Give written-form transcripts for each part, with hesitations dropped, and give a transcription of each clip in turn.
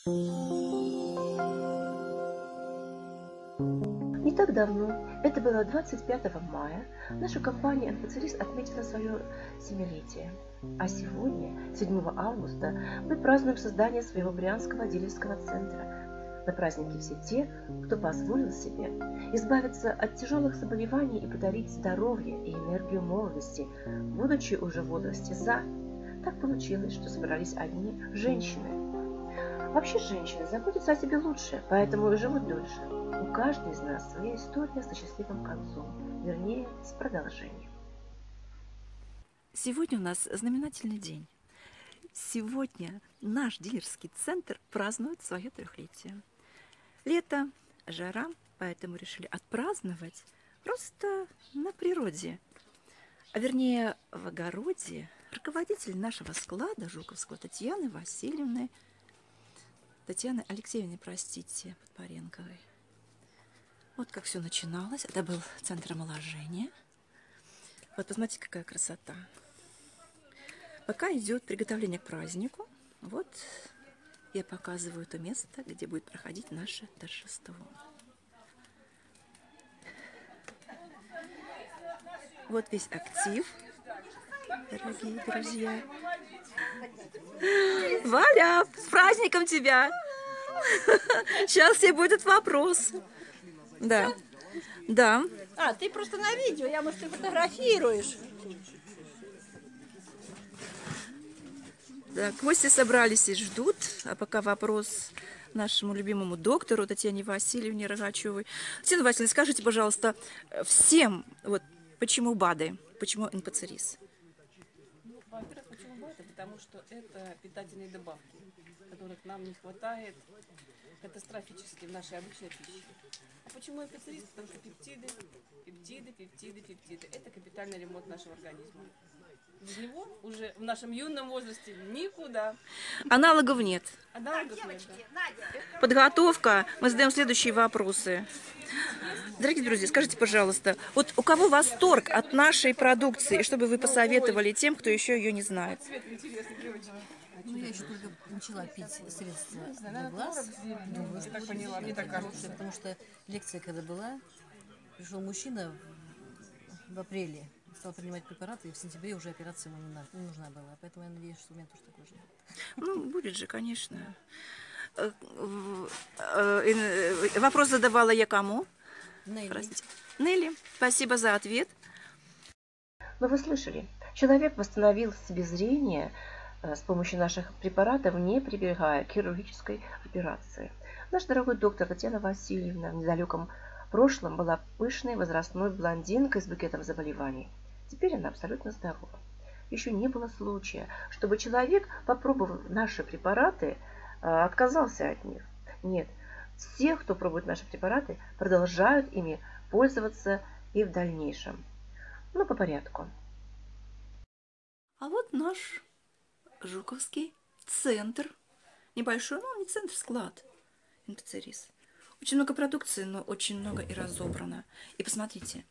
Не так давно, это было 25 мая, наша компания «НПЦРИС» отметила свое семилетие. А сегодня, 7 августа, мы празднуем создание своего брянского дилерского центра. На празднике все те, кто позволил себе избавиться от тяжелых заболеваний и подарить здоровье и энергию молодости, будучи уже в возрасте «за». Так получилось, что собрались одни женщины. Вообще женщины заботятся о себе лучше, поэтому и живут дольше. У каждой из нас своя история со счастливым концом, вернее, с продолжением. Сегодня у нас знаменательный день. Сегодня наш дилерский центр празднует свое 3-летие. Лето, жара, поэтому решили отпраздновать просто на природе. А вернее, в огороде руководитель нашего склада Жуковского Татьяны Васильевны, Татьяны Алексеевны, простите, Подпоренковой. Вот как все начиналось. Это был центр омоложения. Вот посмотрите, какая красота. Пока идет приготовление к празднику, вот я показываю то место, где будет проходить наше торжество. Вот весь актив, дорогие друзья. Валя, с праздником тебя! Сейчас все будет вопрос. Да, да. А, ты просто на видео, я, может, ты фотографируешь. Да, гости собрались и ждут, а пока вопрос нашему любимому доктору Татьяне Васильевне Рогачевой. Татьяна Васильевна, скажите, пожалуйста, всем, вот, почему БАДы, почему НПЦРИС? Ну, во-первых, почему БАДы? Потому что это питательные добавки, которых нам не хватает катастрофически в нашей обычной пище. А почему НПЦРИС? Потому что пептиды. Это капитальный ремонт нашего организма. Без него уже в нашем юном возрасте никуда. Аналогов нет. Аналогов нет, да. Подготовка. Мы задаем следующие вопросы. Дорогие друзья, скажите, пожалуйста, вот у кого восторг от нашей продукции, и что бы вы посоветовали тем, кто еще ее не знает? Ну, я еще только начала пить средства для глаз. Думаю, Я так поняла, мне так кажется. потому что лекция, когда была, пришел мужчина в апреле, стал принимать препараты, и в сентябре уже операция ему не нужна была. Поэтому я надеюсь, что у меня тоже такое же будет. Ну, будет же, конечно. Вопрос задавала я кому? Простите. Нелли, спасибо за ответ. Но вы слышали, человек восстановил себе зрение с помощью наших препаратов, не прибегая к хирургической операции. Наш дорогой доктор Татьяна Васильевна в недалеком прошлом была пышной возрастной блондинкой с букетом заболеваний. Теперь она абсолютно здорова. Еще не было случая, чтобы человек, попробовав наши препараты, отказался от них. Нет, все, кто пробует наши препараты, продолжают ими пользоваться и в дальнейшем. Ну, по порядку. А вот наш Жуковский центр. Небольшой, но не центр, склад. НПЦРИС. Очень много продукции, но очень много и разобрано. И посмотрите,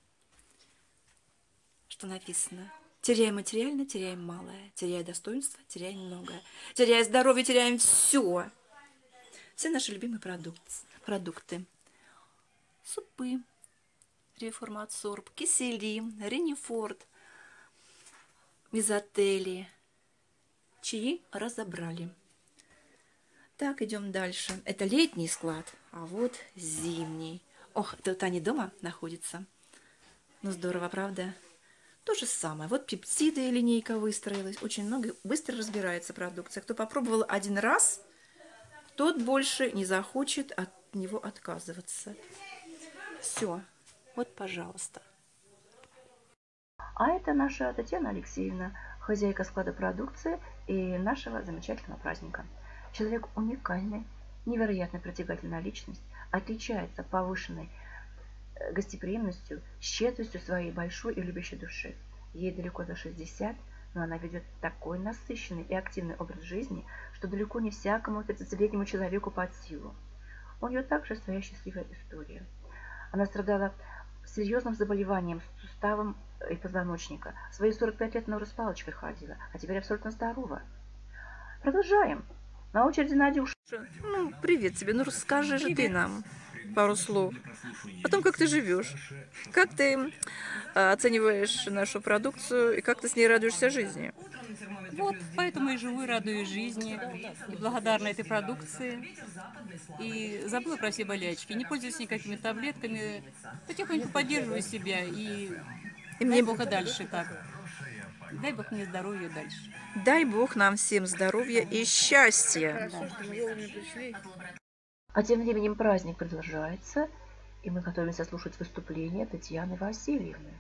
что написано. Теряем материально, теряем малое. Теряя достоинство, теряем многое. Теряя здоровье, теряем все. Все наши любимые продукты. Супы, Реформатсорб, кисели, Ренифорд, Мезотели. Чаи разобрали. Так, идем дальше. Это летний склад, а вот зимний. Ох, тут они дома находятся. Ну, здорово, правда? То же самое. Вот пептиды, линейка выстроилась. Очень много, быстро разбирается продукция. Кто попробовал один раз, тот больше не захочет от него отказываться. Все. Вот, пожалуйста. А это наша Татьяна Алексеевна, хозяйка склада продукции и нашего замечательного праздника. Человек уникальный, невероятно притягательная личность, отличается повышенной гостеприимностью, щедростью своей большой и любящей души. Ей далеко за 60, но она ведет такой насыщенный и активный образ жизни, что далеко не всякому 30-летнему человеку под силу. У нее также своя счастливая история. Она страдала серьезным заболеванием с суставом и позвоночника. В свои 45 лет она уже с палочкой ходила, а теперь абсолютно здорова. Продолжаем. На очереди Надюша. Ну, привет тебе. Ну, расскажи же ты нам пару слов о том, как ты живешь, как ты оцениваешь нашу продукцию и как ты с ней радуешься жизни. Вот, поэтому и живу, и радуюсь жизни, и благодарна этой продукции. И забыла про все болячки, не пользуюсь никакими таблетками, потихоньку поддерживаю себя, и дай Бог и дальше так. Дай Бог мне здоровья дальше. Дай Бог нам всем здоровья и счастья. А тем временем праздник продолжается, и мы готовимся слушать выступление Татьяны Васильевны.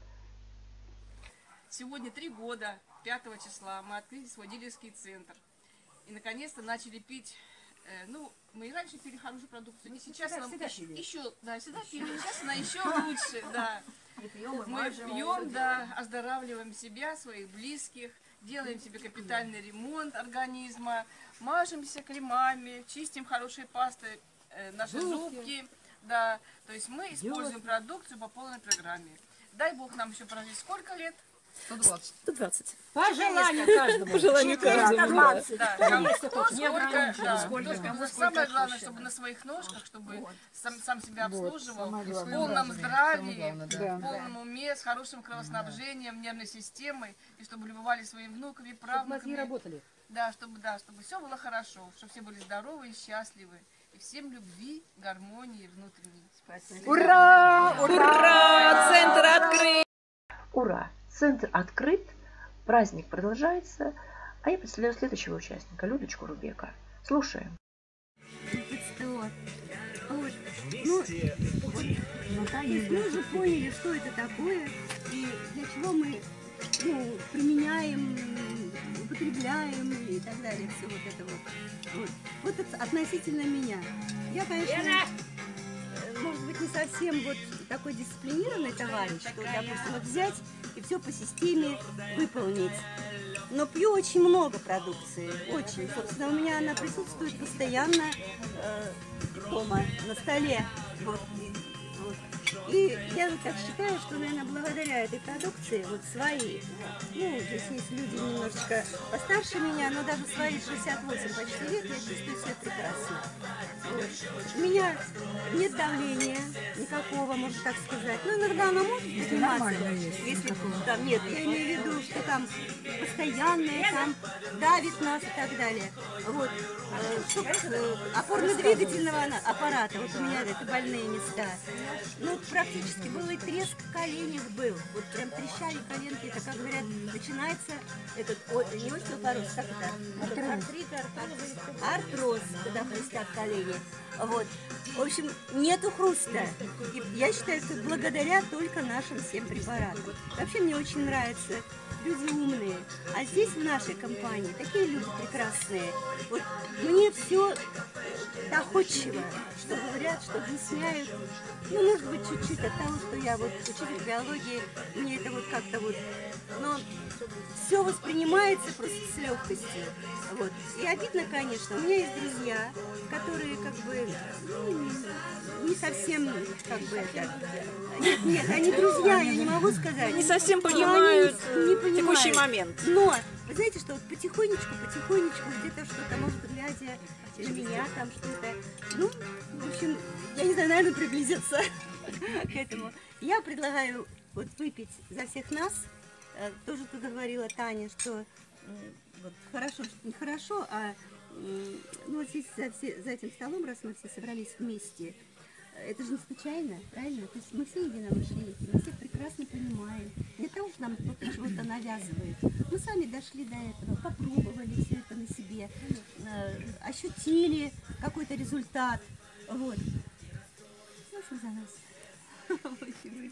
Сегодня 3 года, 5 числа, мы открыли свой дилерский центр. И наконец-то начали пить. Ну, мы и раньше пили хорошую продукцию. Не сейчас нам еще, да, всегда пили. Сейчас она еще лучше, да. Мы пьем, да, оздоравливаем себя, своих близких, делаем себе капитальный ремонт организма, мажемся кремами, чистим хорошей пастой наши зубки, да. То есть мы используем продукцию по полной программе. Дай Бог нам еще прожить сколько лет? 120. 120. По желанию каждому. По желанию каждому. Самое главное, чтобы на своих ножках, чтобы сам себя обслуживал, в полном здравии, в полном уме, с хорошим кровоснабжением, нервной системой, и чтобы любовали своими внуками, правнуками. Да, чтобы все было хорошо, чтобы все были здоровы и счастливы. И всем любви, гармонии внутренней. Спасибо. Ура! Ура! Центр открыт! Ура! Центр открыт, праздник продолжается, а я представляю следующего участника, Людочку Рубека. Слушаем. Вот. Ну, то есть мы уже поняли, что это такое и для чего мы применяем, употребляем и так далее, все вот это вот. Вот это относительно меня. Я, конечно, может быть, не совсем вот такой дисциплинированный товарищ, что, допустим, вот взять и все по системе выполнить. Но пью очень много продукции, очень. Собственно, у меня она присутствует постоянно дома, на столе. Вот. И я вот так считаю, что, наверное, благодаря этой продукции, вот свои, ну, здесь есть люди немножечко постарше меня, но даже свои 68 почти лет, я чувствую себя прекрасно. Вот. У меня нет давления никакого, можно так сказать. Ну, иногда оно может подниматься, если там нет. Я имею в виду, что там постоянное, там давит нас и так далее. Вот. Опорно-двигательного аппарата, вот у меня это больные места. Ну, практически был и треск в коленях был. Вот прям трещали коленки. Это, как говорят, начинается этот, не остеопороз, как это? Артрит, артроз, когда хрустят колени. Вот. В общем, нету хруста. И я считаю, что благодаря только нашим всем препаратам. Вообще мне очень нравится. Люди умные. А здесь, в нашей компании, такие люди прекрасные. Вот мне все доходчиво, что говорят, что объясняют. Ну, может быть, чуть-чуть от того, что я вот учитель биологии, мне это вот как-то вот... Но все воспринимается просто с легкостью. Вот. И обидно, конечно. У меня есть друзья, которые как бы не совсем как бы это... Нет, они друзья, я не могу сказать. Не совсем понимают не текущий момент. Но, вы знаете, что вот потихонечку, где-то что-то, может, глядя на меня, там что-то, ну, в общем, я не знаю, наверное, приблизиться к этому. Я предлагаю вот выпить за всех нас. Тоже тут говорила Таня, что вот хорошо, что не хорошо, а ну, вот здесь за этим столом, раз мы все собрались вместе, это же не случайно, правильно? То есть мы все единомышленники, мы все прекрасно понимаем. Не того, что нам кто-то чего-то навязывает. Мы сами дошли до этого, попробовали все это на себе, ощутили какой-то результат. Вот. В общем, за нас.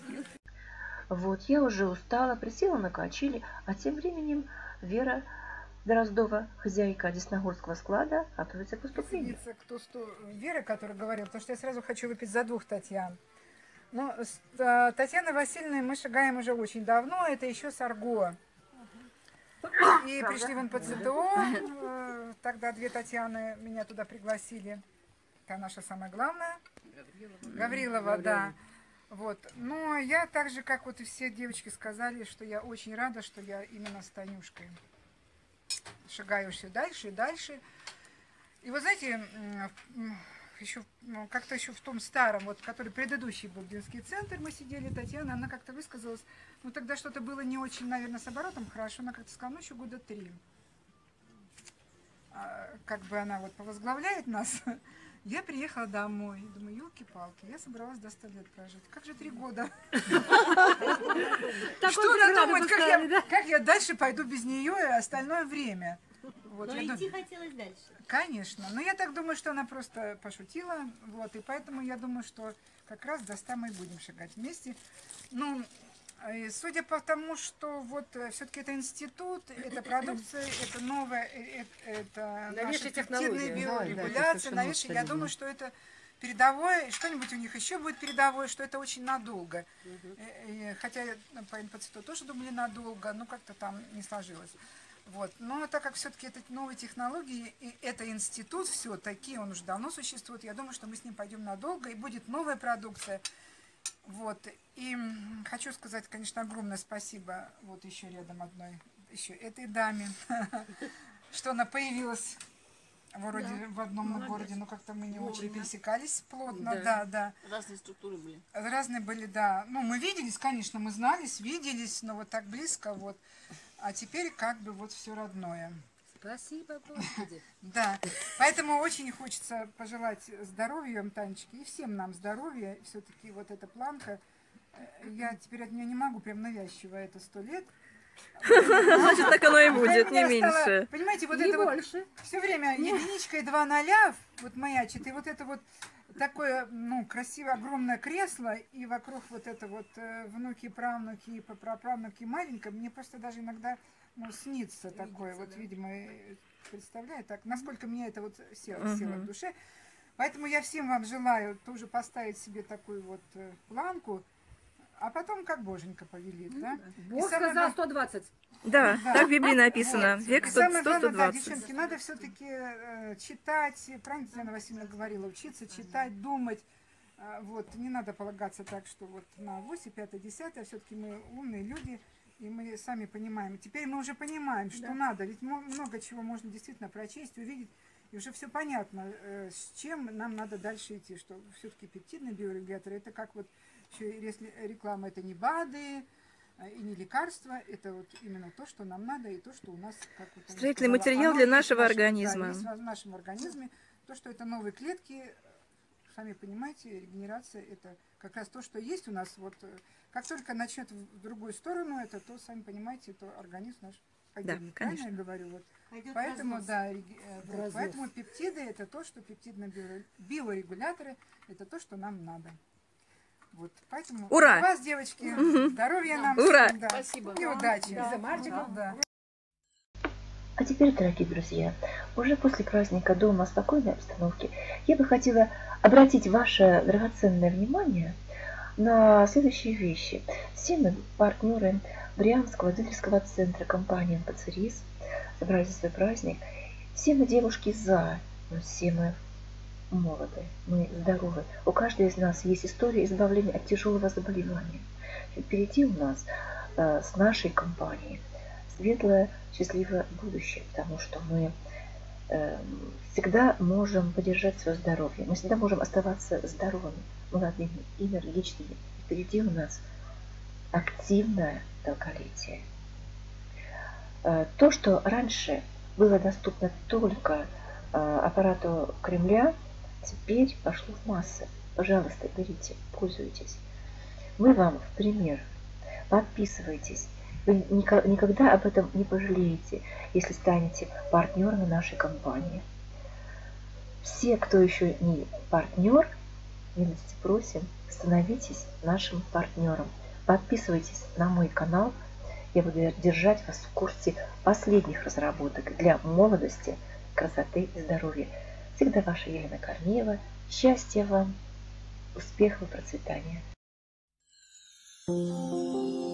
Вот, я уже устала, присела на качели, а тем временем Вера Дроздова, хозяйка Десногорского склада, готовится к выступлению. Вера, которая говорила, потому что я сразу хочу выпить за двух Татьян. Но с Татьяной Васильевной мы шагаем уже очень давно, это еще с Арго. И пришли в НПЦТО, тогда две Татьяны меня туда пригласили. Это наша самая главная. Гаврилова, да. Вот. Но я так же, как вот и все девочки сказали, что я очень рада, что я именно с Танюшкой шагаю все дальше и дальше. И вот знаете, еще как-то еще в том старом, вот, который предыдущий был детский центр, мы сидели, Татьяна, она как-то высказалась, ну тогда что-то было не очень, наверное, с оборотом хорошо, она как-то сказала, ну еще года 3. Как бы она вот повозглавляет нас. Я приехала домой, думаю, елки-палки, я собралась до 100 лет прожить. Как же 3 года? Что она думает, как я дальше пойду без нее и остальное время? Вот, но идти хотелось дальше. Конечно. Но я так думаю, что она просто пошутила. Вот, и поэтому я думаю, что как раз до 100 мы будем шагать вместе. Ну, и судя по тому, что вот все-таки это институт, это продукция, это новая, это наша пептидная биорегуляция, новейшая, я думаю, что это передовое, что-нибудь у них еще будет передовое, что это очень надолго. Хотя по НПЦ тоже думали надолго, но как-то там не сложилось. Вот. Но так как все-таки это новые технологии, и это институт все-таки, он уже давно существует, я думаю, что мы с ним пойдем надолго, и будет новая продукция. Вот. И хочу сказать, конечно, огромное спасибо вот еще рядом одной, еще этой даме, что она появилась вроде в одном городе, но как-то мы не очень пересекались плотно. Да. Разные структуры были. Разные были, да. Ну, мы виделись, конечно, мы знались, виделись, но вот так близко вот. А теперь как бы вот все родное. Спасибо, Господи. Да, поэтому очень хочется пожелать здоровья, Танечке, и всем нам здоровья. Все-таки вот эта планка, я теперь от нее не могу прям навязчиво, это 100 лет. Значит, так оно и будет, не меньше. Понимаете, вот это вот все время единичка и 2 ноля вот маячит, и вот это вот такое, ну, красивое, огромное кресло, и вокруг вот это вот внуки, правнуки и праправнуки маленькое, мне просто даже иногда, ну, снится такое, вот, видимо, представляю, так, насколько мне это вот село в душе. Поэтому я всем вам желаю тоже поставить себе такую вот планку, а потом как боженька повелит, да? Бог сказал 120. Да, так в Библии написано. Вот. Век И самое главное, 100-120. да, девчонки, надо все-таки читать, правильно Татьяна Васильевна говорила, учиться читать, думать. Вот, не надо полагаться так, что вот на 8, 5, 10, а все-таки мы умные люди, и мы сами понимаем. Теперь мы уже понимаем, что надо, ведь много чего можно действительно прочесть, увидеть, и уже все понятно, с чем нам надо дальше идти, что все-таки пептидный биорегулятор, это как вот, если реклама, это не БАДы, и не лекарства, это вот именно то, что нам надо, и то, что у нас, как вот строительный материал для нашего организма. Да, в нашем организме, то, что это новые клетки, сами понимаете, регенерация, это как раз то, что есть у нас. Вот, как только начнет в другую сторону, это то, сами понимаете, то организм наш погибнет. Да, конечно. Я говорю, вот. Поэтому, поэтому пептиды, это то, что пептидные биорегуляторы, это то, что нам надо. Вот, поэтому ура! Вас, девочки, здоровья нам. Ура! Да. Спасибо. И удачи. И за мальчиков. Да. А теперь, дорогие друзья, уже после праздника дома в спокойной обстановке я бы хотела обратить ваше драгоценное внимание на следующие вещи. Все мы, партнеры Брянского дилерского центра компании НПЦ РИЗ, собрались за свой праздник. Все мы девушки за, но все мы молоды, мы здоровы. У каждой из нас есть история избавления от тяжелого заболевания. Впереди у нас с нашей компанией светлое, счастливое будущее, потому что мы всегда можем поддержать свое здоровье, мы всегда можем оставаться здоровыми, молодыми, энергичными. Впереди у нас активное долголетие. То, что раньше было доступно только аппарату Кремля, теперь пошло в массы. Пожалуйста, берите, пользуйтесь. Мы вам в пример. Подписывайтесь. Вы никогда об этом не пожалеете, если станете партнерами нашей компании. Все, кто еще не партнер, милости просим, становитесь нашим партнером. Подписывайтесь на мой канал. Я буду держать вас в курсе последних разработок для молодости, красоты и здоровья. Всегда ваша Елена Корнеева. Счастья вам, успехов и процветания.